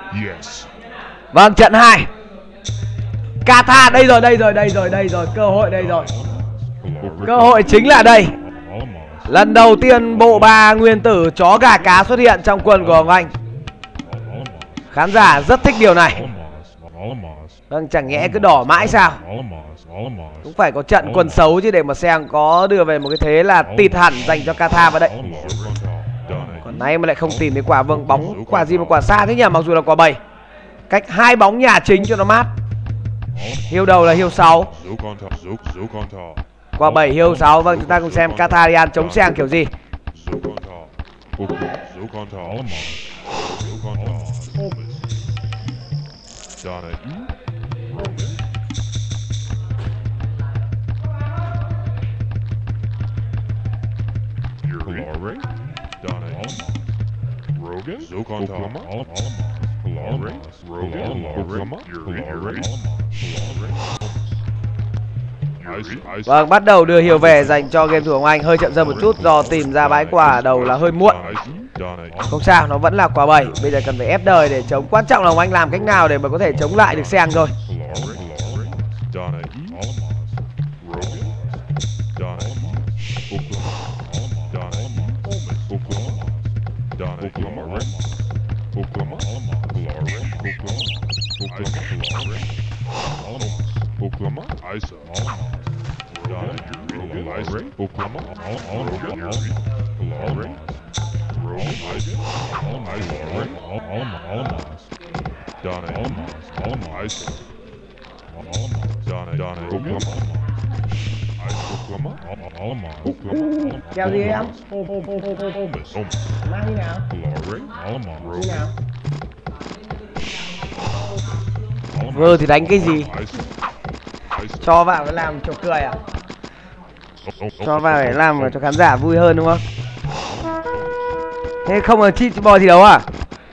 Vâng, trận 2. Kata đây rồi, cơ hội đây rồi. Cơ hội chính là đây. Lần đầu tiên bộ ba nguyên tử chó gà cá xuất hiện trong quân của Hồng Anh. Khán giả rất thích điều này. Vâng, chẳng nhẽ cứ đỏ mãi sao? Cũng phải có trận quân xấu chứ để mà xem có đưa về một cái thế là tịt hẳn dành cho Kata vào đấy. Còn nay mà lại không tìm thấy quả. Vâng, bóng quả gì mà quả xa thế nhỉ? Mặc dù là quả 7. Cách 2 bóng nhà chính cho nó mát. Hiêu đầu là hiêu 6. Quả 7 hiêu 6. Vâng, chúng ta cùng xem Katarian chống sang kiểu gì. Vâng, bắt đầu đưa hiêu về dành cho game thủ Hồng Anh. Hơi chậm dần một chút do tìm ra bãi quả đầu là hơi muộn. Không sao, nó vẫn là quả 7. Bây giờ cần phải ép đời để chống. Quan trọng là Hồng Anh làm cách nào để mà có thể chống lại được Seng thôi. Kèo gì em? Mang đi nào? Đi nào? Vơ thì đánh cái gì? Cho vào để làm trò cười à? Cho vào để làm cho khán giả vui hơn đúng không? Thế không là chi bò gì đâu à?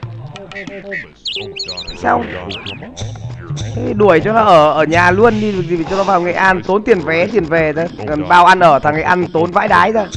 Sao? Thế đuổi cho nó ở nhà luôn đi, gì cho nó vào Nghệ An tốn tiền vé tiền về thôi. Còn bao ăn ở thằng Nghệ An tốn vãi đái ra.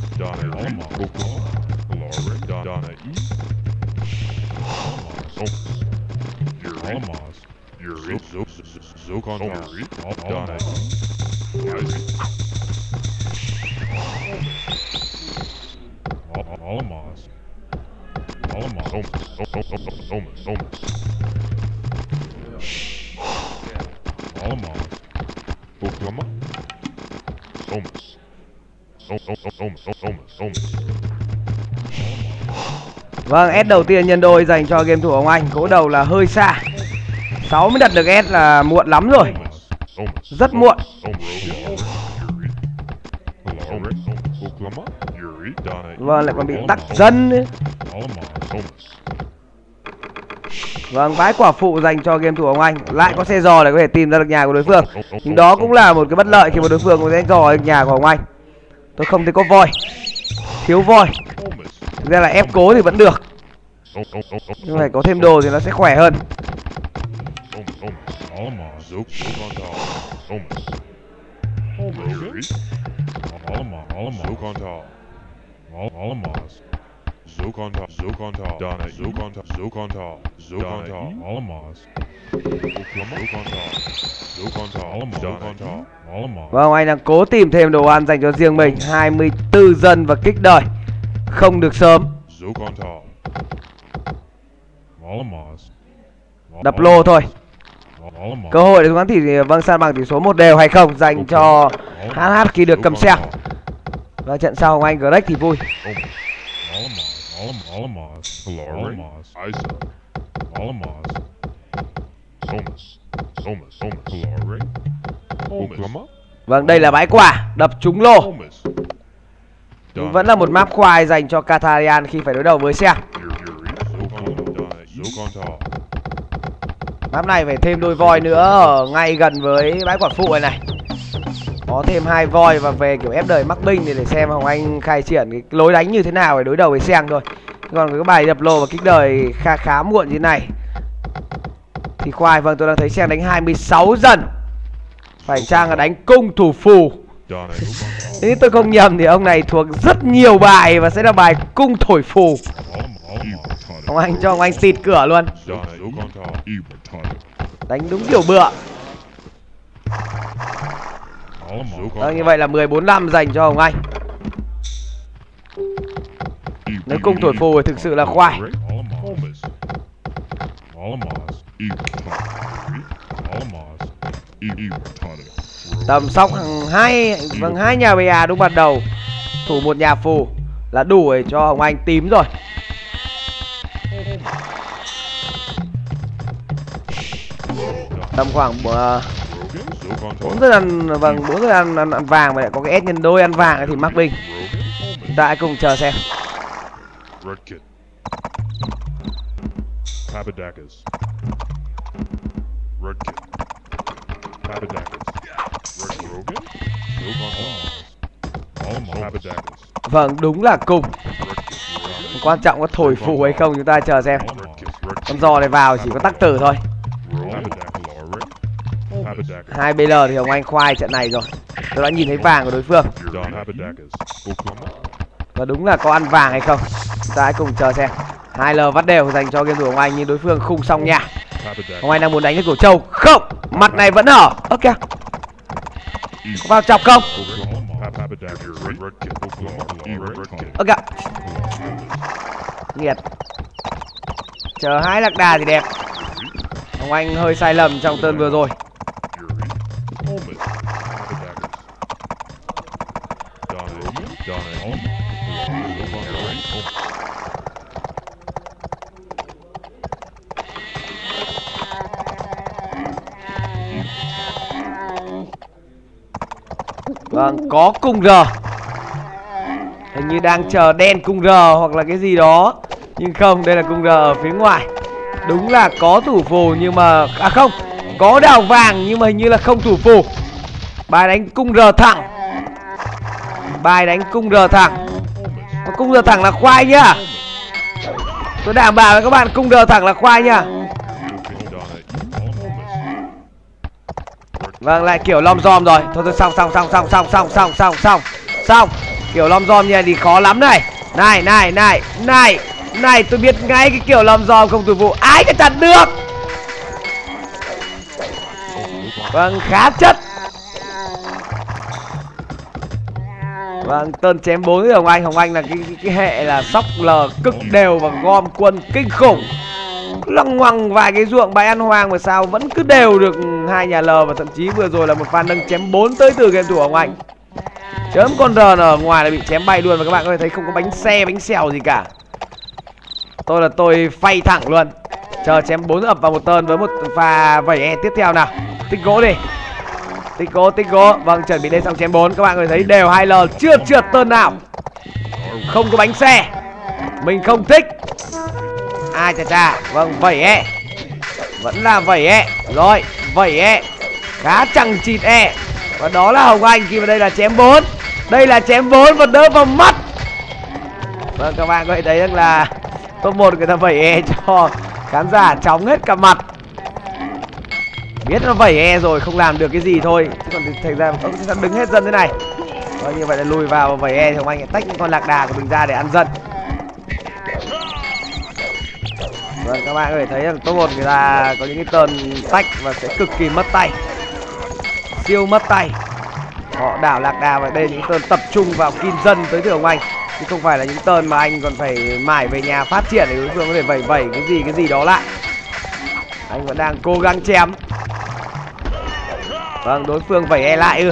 Vâng, S đầu tiên nhân đôi dành cho game thủ Hồng Anh. Cố đầu là hơi xa. 6 mới đặt được S là muộn lắm rồi. Rất muộn. Vâng, lại còn bị tắc dân nữa. Vâng, vãi quả phụ dành cho game thủ Hồng Anh. Lại có xe giò để có thể tìm ra được nhà của đối phương. Nhưng đó cũng là một cái bất lợi khi mà đối phương có thể dò được nhà của Hồng Anh. Tôi không thấy có voi. Thiếu voi. Thực ra là ép cố thì vẫn được. Nhưng phải có thêm đồ thì nó sẽ khỏe hơn. Vâng, anh đang cố tìm thêm đồ ăn dành cho riêng mình. 24 dân và kích đời. Không được sớm. Đập lô thôi. Cơ hội để chúng thì vâng san bằng tỷ số 1 đều hay không dành cho HH khi được cầm xe. Và trận sau Hồng Anh Greg thì vui. Vâng, đây là bãi quả đập trúng lô. Nhưng vẫn là một map khoai dành cho Katarian khi phải đối đầu với Seng. Map này phải thêm đôi voi nữa ở ngay gần với bãi quả phụ này. Có thêm 2 voi và về kiểu ép đời mắc binh để xem Hồng Anh khai triển cái lối đánh như thế nào để đối đầu với Seng thôi. Còn cái bài đập lô và kích đời khá muộn như thế này thì khoai. Vâng, tôi đang thấy Seng đánh 26 dần. Phải chăng là đánh cung thủ phù. Nếu tôi không nhầm thì ông này thuộc rất nhiều bài và sẽ là bài cung thổi phù. Ông Anh cho ông Anh tịt cửa luôn. Đánh đúng kiểu bựa. Như vậy là 14-5 dành cho Hồng Anh. Nếu cung thổi phù thì thực sự là khoai. Tầm sóc hai nhà bè đúng ban đầu. Thủ một nhà phù là đủ để cho Hồng Anh tím rồi. Tầm khoảng 4 giờ ăn, vâng, 4 giờ ăn vàng mà lại có cái S nhân đôi ăn vàng thì mắc bình. Chúng ta hãy cùng chờ xem. Vâng, đúng là cùng. Quan trọng có thổi phù hay không chúng ta chờ xem. Con giò này vào chỉ có tắc tử thôi. 2 BL thì Hồng Anh khoai trận này rồi. Tôi đã nhìn thấy vàng của đối phương. Và đúng là có ăn vàng hay không. Chúng ta hãy cùng chờ xem. 2L vắt đều dành cho game thủ Hồng Anh, nhưng đối phương khung xong nha. Hồng Anh đang muốn đánh cái cổ trâu. Không, mặt này vẫn hở. Ơ kìa, có vào chọc không? Ơ kìa, nghiệt. Chờ 2 lạc đà thì đẹp. Hồng Anh hơi sai lầm trong turn vừa rồi. Vâng, có cung R. Hình như đang chờ đen cung R hoặc là cái gì đó. Nhưng không, đây là cung R ở phía ngoài. Đúng là có thủ phù nhưng mà... À không, có đào vàng nhưng mà hình như là không thủ phù. Bài đánh cung R thẳng. Bài đánh cung R thẳng. Cung R thẳng là khoai nhá. Tôi đảm bảo với các bạn cung R thẳng là khoai nhá. Vâng, lại kiểu lom giom rồi. Thôi xong. Kiểu lom giom như này thì khó lắm này. Này, tôi biết ngay cái kiểu lom giom không thủ vụ. Ai cái chặt được. Vâng, khá chất. Vâng, tơn chém 4 với Hồng Anh. Hồng Anh là cái hệ là sóc L cực đều và gom quân kinh khủng. Lăng ngoằng vài cái ruộng bãi ăn hoang mà sao vẫn cứ đều được 2 nhà L. Và thậm chí vừa rồi là một pha nâng chém 4 tới từ game thủ Hồng Anh. Chớm con R ở ngoài là bị chém bay luôn. Và các bạn có thể thấy không có bánh xe, bánh xèo gì cả. Tôi phay thẳng luôn. Chờ chém 4 ập vào một turn với một pha vẩy E tiếp theo nào. Tích gỗ đi. Tích gỗ. Vâng, chuẩn bị lên xong chém 4. Các bạn có thể thấy đều 2L chưa trượt turn nào. Không có bánh xe. Mình không thích. Ai chà. Vâng, vẩy E. Vẫn là vẩy E. Rồi, vẩy E. Khá chẳng chịt E. Và đó là Hồng Anh khi mà đây là chém 4. Đây là chém 4 và đỡ vào mắt. Vâng, các bạn có thể thấy rằng là top 1 người ta vẩy E cho khán giả chóng hết cả mặt. Biết nó vẩy E rồi không làm được cái gì thôi. Chứ còn thành ra ông sẽ đứng hết dân thế này. Vâng, như vậy là lùi vào và vẩy E thì Hồng Anh sẽ tách những con lạc đà của mình ra để ăn dân. Vâng, các bạn có thể thấy rằng top 1 người ta có những cái turn tách và sẽ cực kỳ mất tay. Siêu mất tay. Họ đảo lạc đà và đây là những turn tập trung vào kim dân tới từ Hồng Anh. Chứ không phải là những turn mà anh còn phải mải về nhà phát triển để đối phương có thể vẩy cái gì đó lại. Anh vẫn đang cố gắng chém. Vâng, đối phương vẩy E lại ư.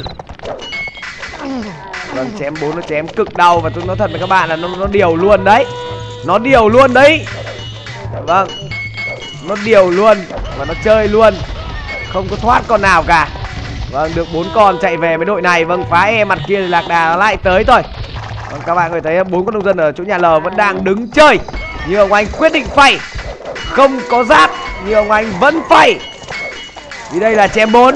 Vâng, chém 4 nó chém cực đau. Và tôi nói thật với các bạn là nó điều luôn đấy. Nó điều luôn đấy. Vâng, nó điều luôn. Và nó chơi luôn. Không có thoát con nào cả. Vâng, được 4 con chạy về với đội này. Vâng, phá E mặt kia thì lạc đà nó lại tới thôi. Vâng, các bạn có thể thấy 4 con nông dân ở chỗ nhà L vẫn đang đứng chơi. Nhưng Hồng Anh quyết định phay. Không có giáp nhưng Hồng Anh vẫn phay. Vì đây là chém 4.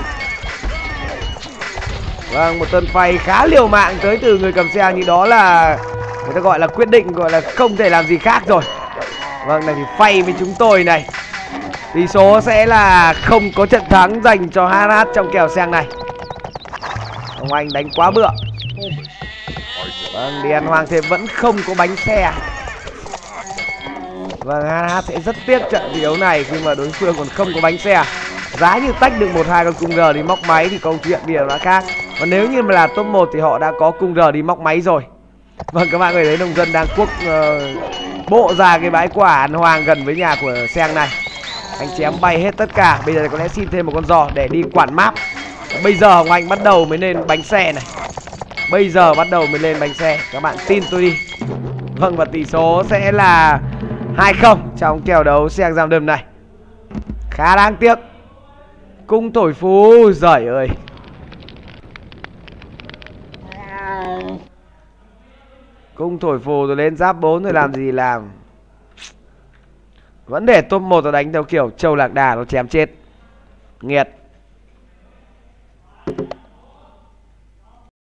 Vâng, một tân phay khá liều mạng tới từ người cầm xe. Như đó là người ta gọi là quyết định, gọi là không thể làm gì khác rồi. Vâng, này thì phay với chúng tôi này. Tỷ số sẽ là không có trận thắng dành cho HH trong kèo sang này. Hồng Anh đánh quá bựa. Vâng, đi ăn hoang thêm vẫn không có bánh xe. Và HH sẽ rất tiếc trận thi đấu này khi mà đối phương còn không có bánh xe. Giá như tách được 1-2 con cung R đi móc máy thì câu chuyện điều đã khác. Và nếu như mà là top 1 thì họ đã có cung R đi móc máy rồi. Vâng, các bạn có thể thấy nông dân đang cuốc bộ ra cái bãi quả ăn hoang gần với nhà của Seng này. Anh chém bay hết tất cả. Bây giờ có lẽ xin thêm một con giò để đi quản map. Bây giờ Hồng Anh bắt đầu mới lên bánh xe này. Bây giờ bắt đầu mới lên bánh xe. Các bạn tin tôi đi. Vâng, và tỷ số sẽ là 2-0 trong kèo đấu Seng Giam Đâm này. Khá đáng tiếc. Cung thổi phú, giời ơi. Cung thổi phù rồi lên giáp 4 rồi làm gì làm. Vẫn để top 1 nó đánh theo kiểu Châu Lạc Đà nó chém chết. Nghiệt.